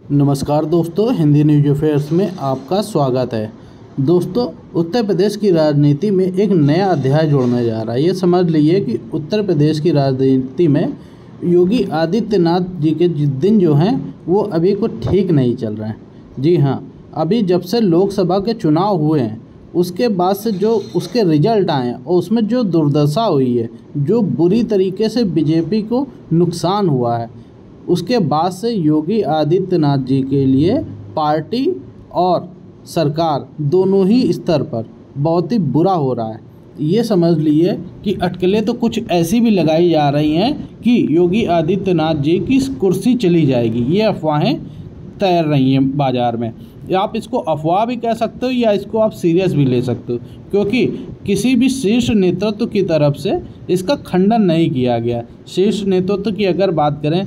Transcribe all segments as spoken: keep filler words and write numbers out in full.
नमस्कार दोस्तों, Hindi news affairs में आपका स्वागत है। दोस्तों, उत्तर प्रदेश की राजनीति में एक नया अध्याय जोड़ने जा रहा है। ये समझ लीजिए कि उत्तर प्रदेश की राजनीति में योगी आदित्यनाथ जी के दिन जो हैं वो अभी को ठीक नहीं चल रहे हैं। जी हाँ, अभी जब से लोकसभा के चुनाव हुए हैं उसके बाद से जो उसके रिजल्ट आए हैं और उसमें जो दुर्दशा हुई है, जो बुरी तरीके से बीजेपी को नुकसान हुआ है, उसके बाद से योगी आदित्यनाथ जी के लिए पार्टी और सरकार दोनों ही स्तर पर बहुत ही बुरा हो रहा है। ये समझ लीजिए कि अटकलें तो कुछ ऐसी भी लगाई जा रही हैं कि योगी आदित्यनाथ जी की कुर्सी चली जाएगी। ये अफवाहें तैर रही हैं बाज़ार में। आप इसको अफवाह भी कह सकते हो या इसको आप सीरियस भी ले सकते हो, क्योंकि किसी भी शीर्ष नेतृत्व की तरफ से इसका खंडन नहीं किया गया। शीर्ष नेतृत्व की अगर बात करें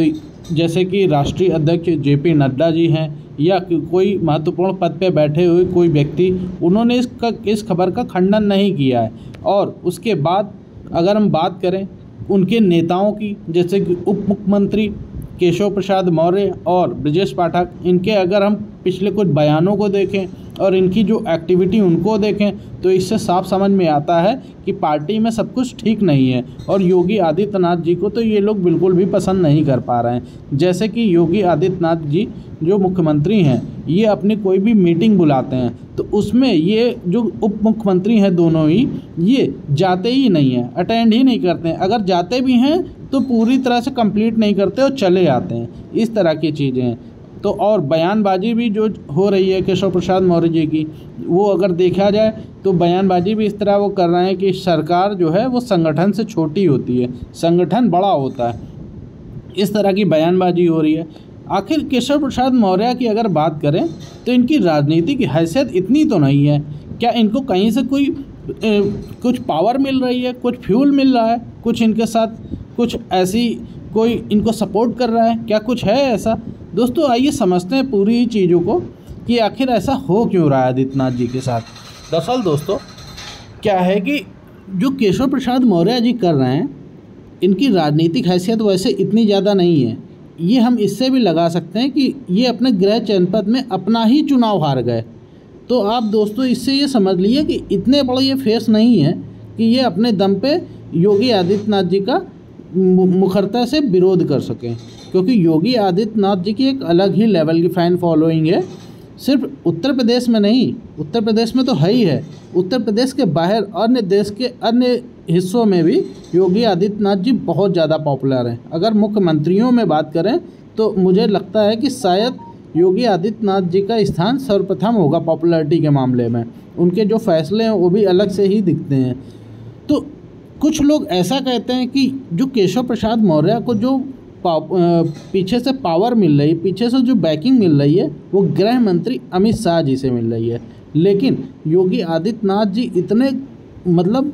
तो जैसे कि राष्ट्रीय अध्यक्ष जे पी नड्डा जी हैं या कोई महत्वपूर्ण पद पे बैठे हुए कोई व्यक्ति, उन्होंने इसका इस खबर का खंडन नहीं किया है। और उसके बाद अगर हम बात करें उनके नेताओं की, जैसे कि उप मुख्यमंत्री केशव प्रसाद मौर्य और ब्रजेश पाठक, इनके अगर हम पिछले कुछ बयानों को देखें और इनकी जो एक्टिविटी उनको देखें तो इससे साफ समझ में आता है कि पार्टी में सब कुछ ठीक नहीं है और योगी आदित्यनाथ जी को तो ये लोग बिल्कुल भी पसंद नहीं कर पा रहे हैं। जैसे कि योगी आदित्यनाथ जी जो मुख्यमंत्री हैं, ये अपनी कोई भी मीटिंग बुलाते हैं तो उसमें ये जो उप मुख्यमंत्री हैं दोनों ही, ये जाते ही नहीं हैं, अटेंड ही नहीं करते हैं। अगर जाते भी हैं तो पूरी तरह से कंप्लीट नहीं करते और चले आते हैं। इस तरह की चीज़ें हैं। तो और बयानबाजी भी जो हो रही है केशव प्रसाद मौर्य जी की, वो अगर देखा जाए तो बयानबाजी भी इस तरह वो कर रहे हैं कि सरकार जो है वो संगठन से छोटी होती है, संगठन बड़ा होता है। इस तरह की बयानबाजी हो रही है। आखिर केशव प्रसाद मौर्य की अगर बात करें तो इनकी राजनीति की हैसियत इतनी तो नहीं है। क्या इनको कहीं से कोई ए, कुछ पावर मिल रही है, कुछ फ्यूल मिल रहा है, कुछ इनके साथ कुछ ऐसी कोई इनको सपोर्ट कर रहा है, क्या कुछ है ऐसा? दोस्तों, आइए समझते हैं पूरी ही चीज़ों को कि आखिर ऐसा हो क्यों रहा है आदित्यनाथ जी के साथ। दरअसल दोस्तों क्या है कि जो केशव प्रसाद मौर्य जी कर रहे हैं, इनकी राजनीतिक हैसियत वैसे इतनी ज़्यादा नहीं है। ये हम इससे भी लगा सकते हैं कि ये अपने गृह जनपद में अपना ही चुनाव हार गए। तो आप दोस्तों इससे ये समझ लीजिए कि इतने बड़े ये फेस नहीं है कि ये अपने दम पे योगी आदित्यनाथ जी का मुखरता से विरोध कर सकें, क्योंकि योगी आदित्यनाथ जी की एक अलग ही लेवल की फ़ैन फॉलोइंग है। सिर्फ उत्तर प्रदेश में नहीं, उत्तर प्रदेश में तो है ही है, उत्तर प्रदेश के बाहर अन्य देश के अन्य हिस्सों में भी योगी आदित्यनाथ जी बहुत ज़्यादा पॉपुलर हैं। अगर मुख्यमंत्रियों में बात करें तो मुझे लगता है कि शायद योगी आदित्यनाथ जी का स्थान सर्वप्रथम होगा पॉपुलैरिटी के मामले में। उनके जो फैसले हैं वो भी अलग से ही दिखते हैं। तो कुछ लोग ऐसा कहते हैं कि जो केशव प्रसाद मौर्य को जो पीछे से पावर मिल रही है, पीछे से जो बैकिंग मिल रही है, वो गृह मंत्री अमित शाह जी से मिल रही है। लेकिन योगी आदित्यनाथ जी इतने मतलब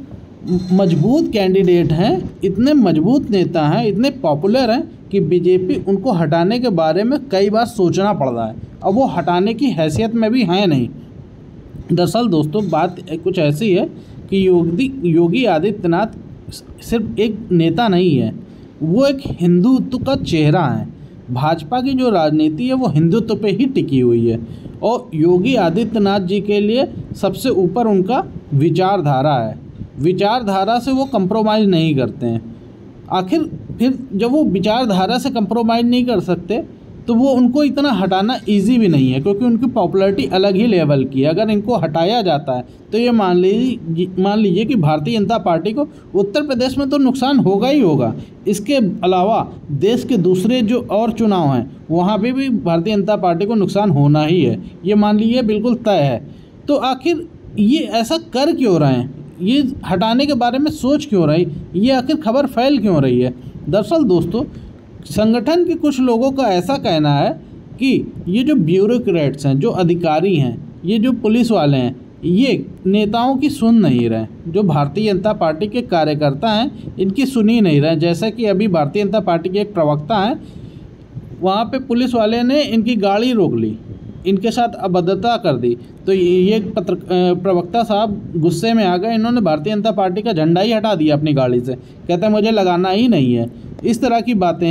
मजबूत कैंडिडेट हैं, इतने मजबूत नेता हैं, इतने पॉपुलर हैं कि बीजेपी उनको हटाने के बारे में कई बार सोचना पड़ रहा है। अब वो हटाने की हैसियत में भी हैं नहीं। दरअसल दोस्तों बात कुछ ऐसी है कि योगी योगी आदित्यनाथ सिर्फ एक नेता नहीं है, वो एक हिंदुत्व का चेहरा है। भाजपा की जो राजनीति है वो हिंदुत्व पे ही टिकी हुई है और योगी आदित्यनाथ जी के लिए सबसे ऊपर उनका विचारधारा है। विचारधारा से वो कंप्रोमाइज़ नहीं करते हैं। आखिर फिर जब वो विचारधारा से कंप्रोमाइज़ नहीं कर सकते तो वो उनको इतना हटाना इजी भी नहीं है, क्योंकि उनकी पॉपुलैरिटी अलग ही लेवल की है। अगर इनको हटाया जाता है तो ये मान लीजिए मान लीजिए कि भारतीय जनता पार्टी को उत्तर प्रदेश में तो नुकसान होगा ही होगा। इसके अलावा देश के दूसरे जो और चुनाव हैं वहाँ पे भी भारतीय जनता पार्टी को नुकसान होना ही है, ये मान लीजिए बिल्कुल तय है। तो आखिर ये ऐसा कर क्यों रहे हैं, ये हटाने के बारे में सोच क्यों रही, ये आखिर खबर फैल क्यों रही है? दरअसल दोस्तों संगठन के कुछ लोगों का ऐसा कहना है कि ये जो ब्यूरोक्रेट्स हैं, जो अधिकारी हैं, ये जो पुलिस वाले हैं, ये नेताओं की सुन नहीं रहे। जो भारतीय जनता पार्टी के कार्यकर्ता हैं इनकी सुन ही नहीं रहे। जैसा कि अभी भारतीय जनता पार्टी के एक प्रवक्ता हैं, वहाँ पे पुलिस वाले ने इनकी गाड़ी रोक ली, इनके साथ अभद्रता कर दी। तो ये पत्र प्रवक्ता साहब गुस्से में आ गए, इन्होंने भारतीय जनता पार्टी का झंडा ही हटा दिया अपनी गाड़ी से, कहते हैं मुझे लगाना ही नहीं है। इस तरह की बातें हैं।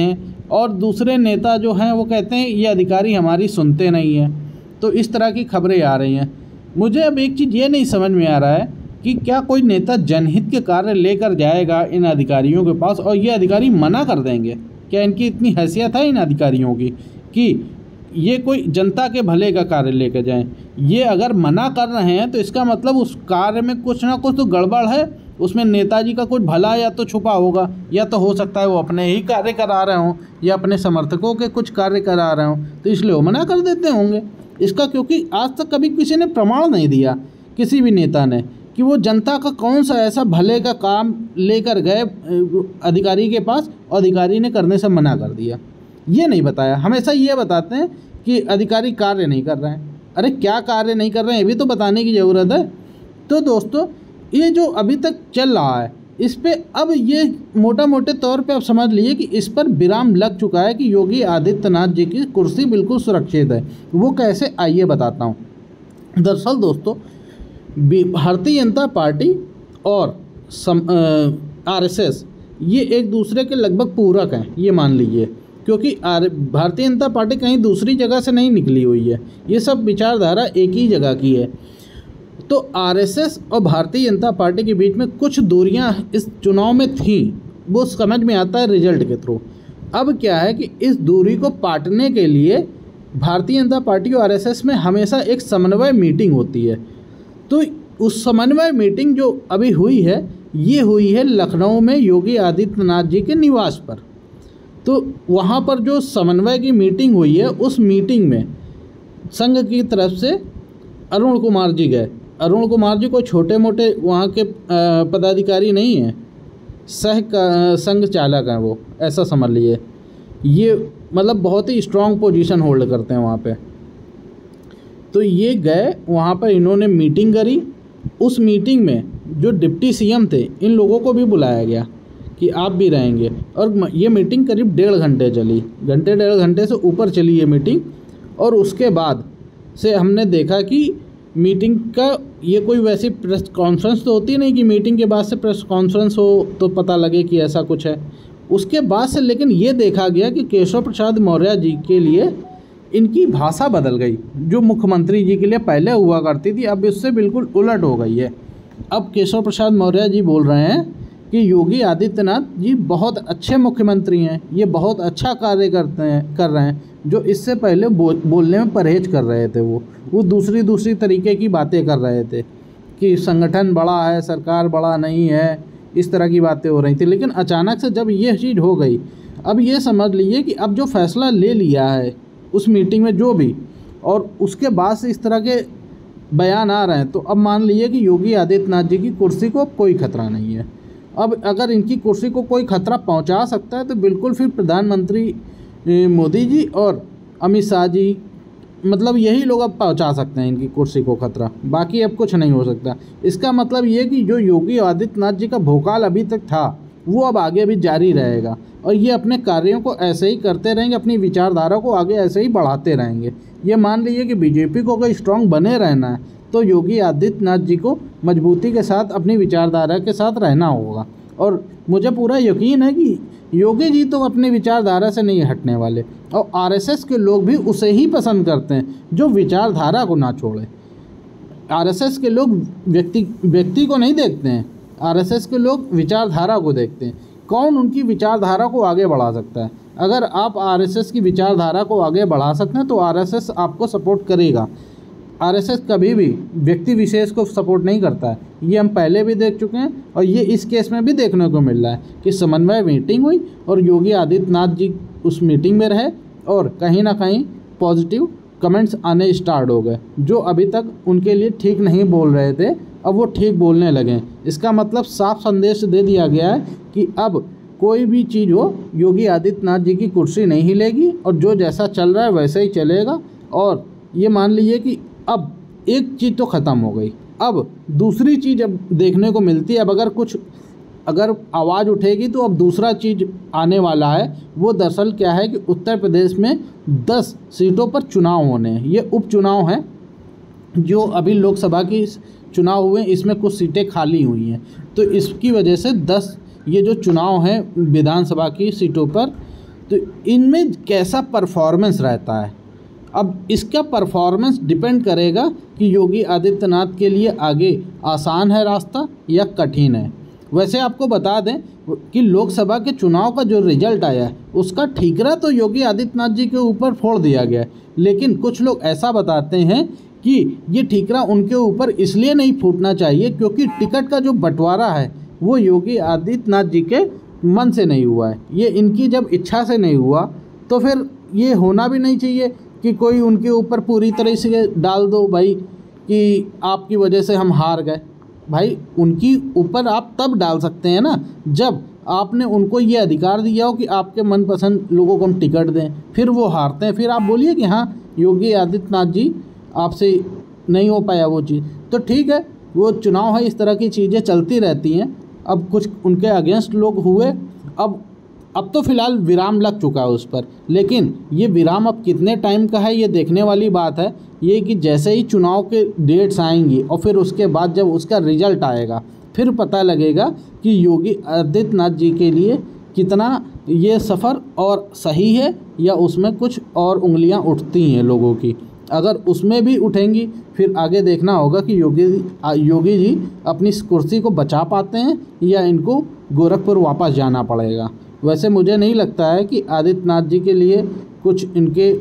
और दूसरे नेता जो हैं वो कहते हैं ये अधिकारी हमारी सुनते नहीं हैं। तो इस तरह की खबरें आ रही हैं। मुझे अब एक चीज़ ये नहीं समझ में आ रहा है कि क्या कोई नेता जनहित के कार्य लेकर जाएगा इन अधिकारियों के पास और ये अधिकारी मना कर देंगे? क्या इनकी इतनी हैसियत है इन अधिकारियों की कि ये कोई जनता के भले का कार्य लेकर जाएं? ये अगर मना कर रहे हैं तो इसका मतलब उस कार्य में कुछ ना कुछ तो गड़बड़ है, उसमें नेताजी का कुछ भला या तो छुपा होगा, या तो हो सकता है वो अपने ही कार्य करा रहे हों या अपने समर्थकों के कुछ कार्य करा रहे हों, तो इसलिए वो मना कर देते होंगे इसका। क्योंकि आज तक कभी किसी ने प्रमाण नहीं दिया, किसी भी नेता ने, कि वो जनता का कौन सा ऐसा भले का काम लेकर गए अधिकारी के पास और अधिकारी ने करने से मना कर दिया। ये नहीं बताया। हमेशा ये बताते हैं कि अधिकारी कार्य नहीं कर रहे हैं। अरे क्या कार्य नहीं कर रहे हैं ये भी तो बताने की ज़रूरत है। तो दोस्तों, ये जो अभी तक चल रहा है इस पे अब ये मोटा मोटे तौर पे आप समझ लीजिए कि इस पर विराम लग चुका है कि योगी आदित्यनाथ जी की कुर्सी बिल्कुल सुरक्षित है। वो कैसे, आइए बताता हूँ। दरअसल दोस्तों, भारतीय जनता पार्टी और आरएसएस ये एक दूसरे के लगभग पूरक हैं, ये मान लीजिए। क्योंकि भारतीय जनता पार्टी कहीं दूसरी जगह से नहीं निकली हुई है, ये सब विचारधारा एक ही जगह की है। तो आरएसएस और भारतीय जनता पार्टी के बीच में कुछ दूरियां इस चुनाव में थी, वो समझ में आता है रिजल्ट के थ्रू। अब क्या है कि इस दूरी को पाटने के लिए भारतीय जनता पार्टी और आरएसएस में हमेशा एक समन्वय मीटिंग होती है। तो उस समन्वय मीटिंग जो अभी हुई है, ये हुई है लखनऊ में योगी आदित्यनाथ जी के निवास पर। तो वहाँ पर जो समन्वय की मीटिंग हुई है, उस मीटिंग में संघ की तरफ से अरुण कुमार जी गए। अरुण कुमार जी कोई छोटे मोटे वहाँ के पदाधिकारी नहीं हैं, सह का संघ चालक हैं वो, ऐसा समझ लीजिए। ये मतलब बहुत ही स्ट्रॉन्ग पोजीशन होल्ड करते हैं वहाँ पे। तो ये गए वहाँ पर, इन्होंने मीटिंग करी। उस मीटिंग में जो डिप्टी सीएम थे, इन लोगों को भी बुलाया गया कि आप भी रहेंगे। और ये मीटिंग करीब डेढ़ घंटे चली, घंटे डेढ़ घंटे से ऊपर चली ये मीटिंग। और उसके बाद से हमने देखा कि मीटिंग का ये कोई वैसी प्रेस कॉन्फ्रेंस तो होती नहीं कि मीटिंग के बाद से प्रेस कॉन्फ्रेंस हो तो पता लगे कि ऐसा कुछ है। उसके बाद से लेकिन ये देखा गया कि केशव प्रसाद मौर्य जी के लिए इनकी भाषा बदल गई। जो मुख्यमंत्री जी के लिए पहले हुआ करती थी, अब इससे बिल्कुल उलट हो गई है। अब केशव प्रसाद मौर्य जी बोल रहे हैं कि योगी आदित्यनाथ जी बहुत अच्छे मुख्यमंत्री हैं, ये बहुत अच्छा कार्य करते हैं कर रहे हैं। जो इससे पहले बो, बोलने में परहेज कर रहे थे, वो वो दूसरी दूसरी तरीके की बातें कर रहे थे कि संगठन बड़ा है, सरकार बड़ा नहीं है, इस तरह की बातें हो रही थी। लेकिन अचानक से जब ये चीज़ हो गई, अब ये समझ लीजिए कि अब जो फैसला ले लिया है उस मीटिंग में जो भी, और उसके बाद से इस तरह के बयान आ रहे हैं, तो अब मान लीजिए कि योगी आदित्यनाथ जी की कुर्सी को कोई खतरा नहीं है। अब अगर इनकी कुर्सी को कोई खतरा पहुंचा सकता है तो बिल्कुल फिर प्रधानमंत्री मोदी जी और अमित शाह जी, मतलब यही लोग अब पहुंचा सकते हैं इनकी कुर्सी को खतरा, बाकी अब कुछ नहीं हो सकता। इसका मतलब ये कि जो योगी आदित्यनाथ जी का भोकाल अभी तक था वो अब आगे भी जारी रहेगा और ये अपने कार्यों को ऐसे ही करते रहेंगे, अपनी विचारधारा को आगे ऐसे ही बढ़ाते रहेंगे। ये मान लीजिए कि बीजेपी को अगर स्ट्रांग बने रहना है तो योगी आदित्यनाथ जी को मजबूती के साथ अपनी विचारधारा के साथ रहना होगा। और मुझे पूरा यकीन है कि योगी जी तो अपनी विचारधारा से नहीं हटने वाले, और आरएसएस के लोग भी उसे ही पसंद करते हैं जो विचारधारा को ना छोड़े। आरएसएस के लोग व्यक्ति व्यक्ति को नहीं देखते हैं, आरएसएस के लोग विचारधारा को देखते हैं। कौन उनकी विचारधारा को आगे बढ़ा सकता है? अगर आप आरएसएस की विचारधारा को आगे बढ़ा सकते हैं तो आरएसएस आपको सपोर्ट करेगा। आरएसएस कभी भी व्यक्ति विशेष को सपोर्ट नहीं करता है, ये हम पहले भी देख चुके हैं और ये इस केस में भी देखने को मिल रहा है कि समन्वय मीटिंग हुई और योगी आदित्यनाथ जी उस मीटिंग में रहे और कहीं ना कहीं पॉजिटिव कमेंट्स आने स्टार्ट हो गए। जो अभी तक उनके लिए ठीक नहीं बोल रहे थे, अब वो ठीक बोलने लगे। इसका मतलब साफ संदेश दे दिया गया है कि अब कोई भी चीज़ हो, योगी आदित्यनाथ जी की कुर्सी नहीं हिलेगी और जो जैसा चल रहा है वैसे ही चलेगा। और ये मान लीजिए कि अब एक चीज़ तो ख़त्म हो गई, अब दूसरी चीज़ अब देखने को मिलती है। अब अगर कुछ अगर आवाज़ उठेगी तो अब दूसरा चीज़ आने वाला है। वो दरअसल क्या है कि उत्तर प्रदेश में दस सीटों पर चुनाव होने हैं। ये उपचुनाव हैं, जो अभी लोकसभा की चुनाव हुए इसमें कुछ सीटें खाली हुई हैं, तो इसकी वजह से दस ये जो चुनाव हैं विधानसभा की सीटों पर, तो इनमें कैसा परफॉर्मेंस रहता है। अब इसका परफॉर्मेंस डिपेंड करेगा कि योगी आदित्यनाथ के लिए आगे आसान है रास्ता या कठिन है। वैसे आपको बता दें कि लोकसभा के चुनाव का जो रिजल्ट आया है उसका ठीकरा तो योगी आदित्यनाथ जी के ऊपर फोड़ दिया गया है, लेकिन कुछ लोग ऐसा बताते हैं कि ये ठीकरा उनके ऊपर इसलिए नहीं फूटना चाहिए क्योंकि टिकट का जो बंटवारा है वो योगी आदित्यनाथ जी के मन से नहीं हुआ है, ये इनकी जब इच्छा से नहीं हुआ तो फिर ये होना भी नहीं चाहिए कि कोई उनके ऊपर पूरी तरह से डाल दो भाई कि आपकी वजह से हम हार गए। भाई उनकी ऊपर आप तब डाल सकते हैं ना जब आपने उनको ये अधिकार दिया हो कि आपके मनपसंद लोगों को हम टिकट दें, फिर वो हारते हैं, फिर आप बोलिए कि हाँ योगी आदित्यनाथ जी आपसे नहीं हो पाया वो चीज़, तो ठीक है वो चुनाव है, इस तरह की चीज़ें चलती रहती हैं। अब कुछ उनके अगेंस्ट लोग हुए, अब अब तो फ़िलहाल विराम लग चुका है उस पर, लेकिन ये विराम अब कितने टाइम का है ये देखने वाली बात है। ये कि जैसे ही चुनाव के डेट्स आएंगी और फिर उसके बाद जब उसका रिजल्ट आएगा फिर पता लगेगा कि योगी आदित्यनाथ जी के लिए कितना ये सफ़र और सही है या उसमें कुछ और उंगलियां उठती हैं लोगों की। अगर उसमें भी उठेंगी फिर आगे देखना होगा कि योगी योगी जी अपनी कुर्सी को बचा पाते हैं या इनको गोरखपुर वापस जाना पड़ेगा। वैसे मुझे नहीं लगता है कि आदित्यनाथ जी के लिए कुछ इनके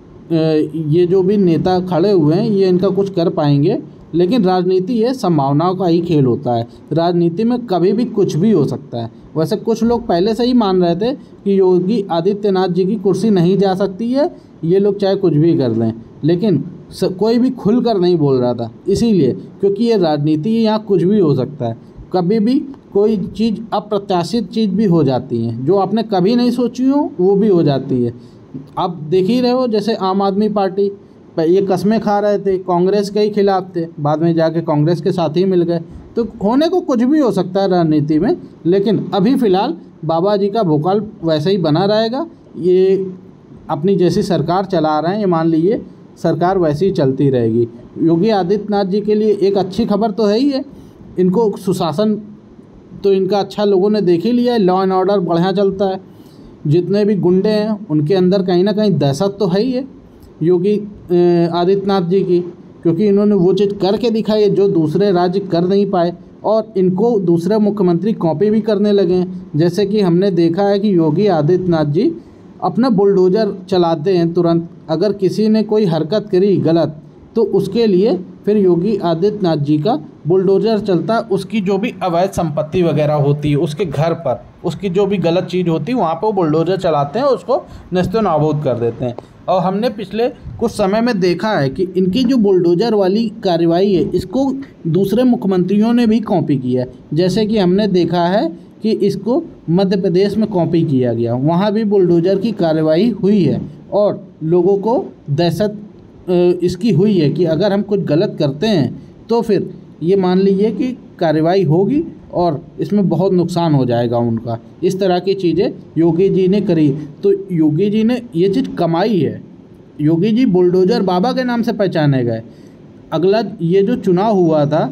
ये जो भी नेता खड़े हुए हैं ये इनका कुछ कर पाएंगे, लेकिन राजनीति ये संभावनाओं का ही खेल होता है। राजनीति में कभी भी कुछ भी हो सकता है। वैसे कुछ लोग पहले से ही मान रहे थे कि योगी आदित्यनाथ जी की कुर्सी नहीं जा सकती है, ये लोग चाहे कुछ भी कर लें, लेकिन कोई भी खुलकर नहीं बोल रहा था, इसीलिए क्योंकि ये राजनीति यहाँ कुछ भी हो सकता है। कभी भी कोई चीज़ अप्रत्याशित चीज़ भी हो जाती है, जो आपने कभी नहीं सोची हो वो भी हो जाती है। आप देख ही रहे हो जैसे आम आदमी पार्टी ये कस्में खा रहे थे, कांग्रेस के ही खिलाफ थे, बाद में जाके कांग्रेस के साथ ही मिल गए। तो होने को कुछ भी हो सकता है राजनीति में, लेकिन अभी फ़िलहाल बाबा जी का भोकाल वैसे ही बना रहेगा। ये अपनी जैसी सरकार चला रहे हैं, ये मान लीजिए सरकार वैसी ही चलती रहेगी। योगी आदित्यनाथ जी के लिए एक अच्छी खबर तो है ही है, इनको सुशासन तो इनका अच्छा लोगों ने देख ही लिया है, लॉ एंड ऑर्डर बढ़िया चलता है। जितने भी गुंडे हैं उनके अंदर कहीं ना कहीं दहशत तो है ही है योगी आदित्यनाथ जी की, क्योंकि इन्होंने वो चीज़ करके दिखाई है जो दूसरे राज्य कर नहीं पाए, और इनको दूसरे मुख्यमंत्री कॉपी भी करने लगे हैं। जैसे कि हमने देखा है कि योगी आदित्यनाथ जी अपना बुलडोज़र चलाते हैं तुरंत, अगर किसी ने कोई हरकत करी गलत तो उसके लिए फिर योगी आदित्यनाथ जी का बुलडोज़र चलता है। उसकी जो भी अवैध संपत्ति वगैरह होती है उसके घर पर, उसकी जो भी गलत चीज़ होती है वहाँ पर वो बुलडोज़र चलाते हैं, उसको नस्तो नाबूद कर देते हैं। और हमने पिछले कुछ समय में देखा है कि इनकी जो बुलडोज़र वाली कार्रवाई है इसको दूसरे मुख्यमंत्रियों ने भी कॉपी किया है। जैसे कि हमने देखा है कि इसको मध्य प्रदेश में कॉपी किया गया, वहाँ भी बुलडोज़र की कार्रवाई हुई है और लोगों को दहशत इसकी हुई है कि अगर हम कुछ गलत करते हैं तो फिर ये मान लीजिए कि कार्रवाई होगी और इसमें बहुत नुकसान हो जाएगा उनका। इस तरह की चीज़ें योगी जी ने करी, तो योगी जी ने ये चीज़ कमाई है। योगी जी बुलडोज़र बाबा के नाम से पहचाने गए। अगला ये जो चुनाव हुआ था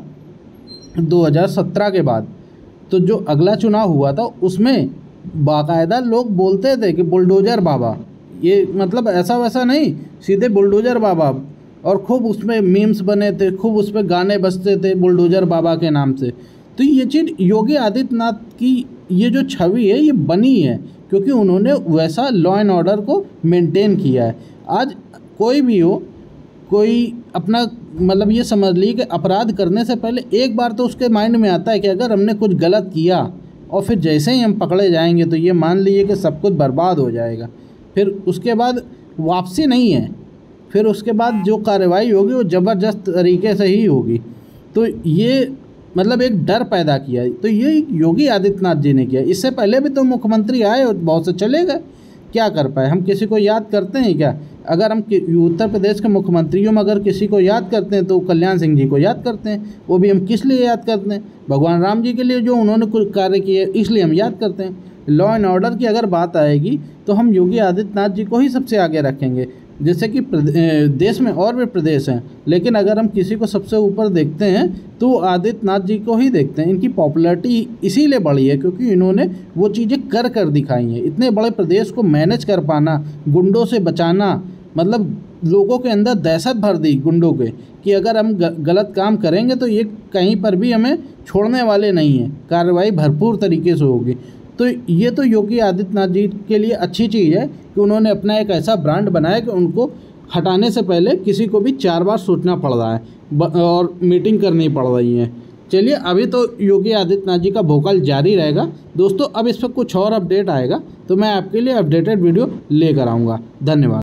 दो हज़ार सत्रह के बाद, तो जो अगला चुनाव हुआ था उसमें बाकायदा लोग बोलते थे कि बुलडोज़र बाबा, ये मतलब ऐसा वैसा नहीं, सीधे बुलडोज़र बाबा, और खूब उसमें मीम्स बने थे, खूब उस पर गाने बजते थे बुलडोज़र बाबा के नाम से। तो ये चीज़ योगी आदित्यनाथ की ये जो छवि है ये बनी है क्योंकि उन्होंने वैसा लॉ एंड ऑर्डर को मेंटेन किया है। आज कोई भी हो, कोई अपना मतलब ये समझ लीजिए कि अपराध करने से पहले एक बार तो उसके माइंड में आता है कि अगर हमने कुछ गलत किया और फिर जैसे ही हम पकड़े जाएंगे तो ये मान लीजिए कि सब कुछ बर्बाद हो जाएगा, फिर उसके बाद वापसी नहीं है, फिर उसके बाद जो कार्रवाई होगी वो ज़बरदस्त तरीके से ही होगी। तो ये मतलब एक डर पैदा किया, तो ये योगी आदित्यनाथ जी ने किया। इससे पहले भी तो मुख्यमंत्री आए और बहुत से चले गए, क्या कर पाए? हम किसी को याद करते हैं क्या? अगर हम उत्तर प्रदेश के मुख्यमंत्रियों में अगर किसी को याद करते हैं तो कल्याण सिंह जी को याद करते हैं। वो भी हम किस लिए याद करते हैं? भगवान राम जी के लिए जो उन्होंने कुछ कार्य किए इसलिए हम याद करते हैं। लॉ एंड ऑर्डर की अगर बात आएगी तो हम योगी आदित्यनाथ जी को ही सबसे आगे रखेंगे। जैसे कि देश में और भी प्रदेश हैं, लेकिन अगर हम किसी को सबसे ऊपर देखते हैं तो आदित्यनाथ जी को ही देखते हैं। इनकी पॉपुलैरिटी इसीलिए बढ़ी है क्योंकि इन्होंने वो चीज़ें कर कर दिखाई हैं। इतने बड़े प्रदेश को मैनेज कर पाना, गुंडों से बचाना, मतलब लोगों के अंदर दहशत भर दी गुंडों के कि अगर हम गलत काम करेंगे तो ये कहीं पर भी हमें छोड़ने वाले नहीं हैं, कार्रवाई भरपूर तरीके से होगी। तो ये तो योगी आदित्यनाथ जी के लिए अच्छी चीज़ है कि उन्होंने अपना एक ऐसा ब्रांड बनाया कि उनको हटाने से पहले किसी को भी चार बार सोचना पड़ रहा है और मीटिंग करनी पड़ रही है। चलिए, अभी तो योगी आदित्यनाथ जी का भोकाल जारी रहेगा दोस्तों। अब इस पर कुछ और अपडेट आएगा तो मैं आपके लिए अपडेटेड वीडियो लेकर आऊँगा। धन्यवाद।